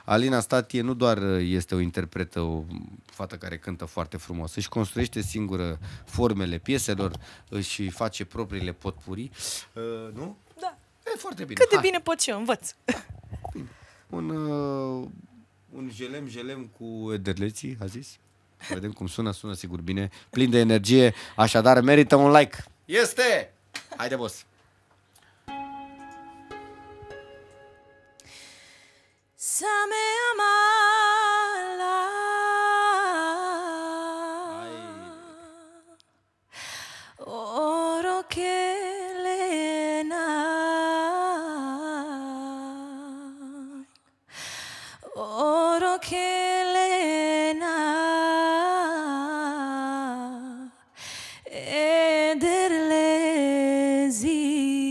Alina Statie nu doar este o interpretă, o fată care cântă foarte frumos, își construiește singură formele pieselor, își face propriile potpuri, nu? Da. E foarte bine. Cât de bine pot și eu, învăț. Bine. Un jelem cu ederleții, a zis? Vedem cum sună sigur bine, plin de energie, așadar merită un like. Este! Haide, boss! Same amala oro kelena oro kelena ederlezi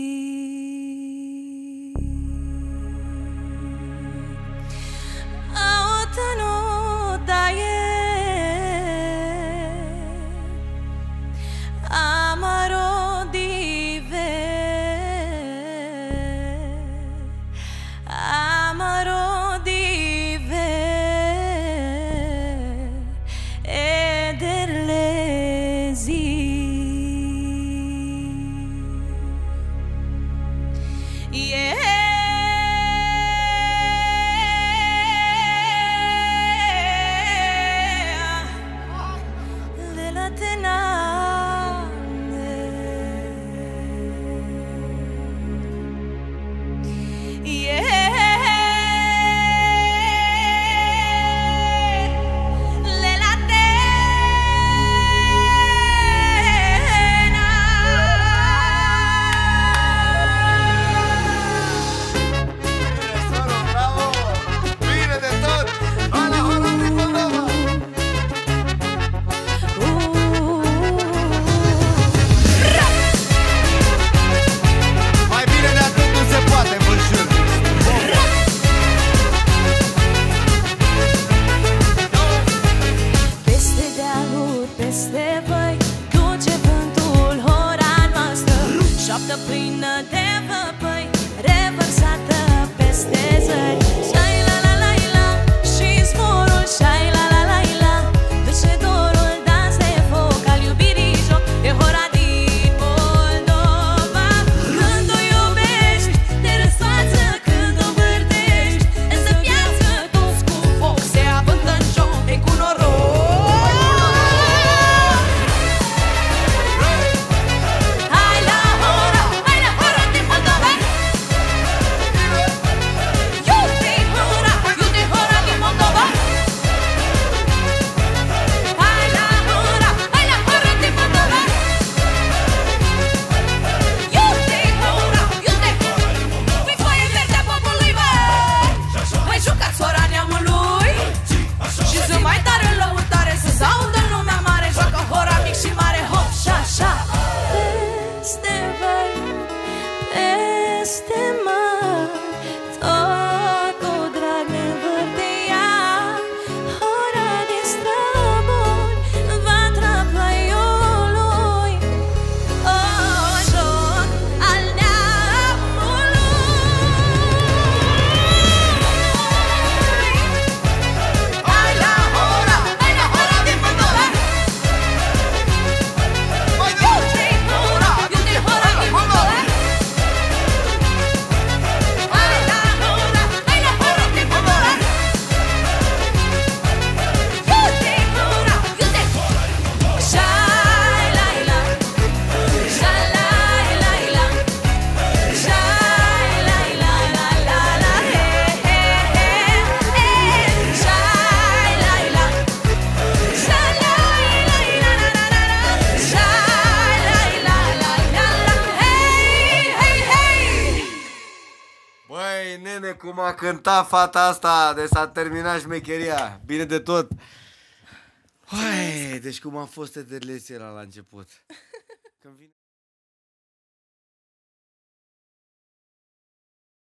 Cum a cântat fata asta, de s-a terminat șmecheria. Bine de tot. Hai, deci cum a fost ederleția la început. Când vine...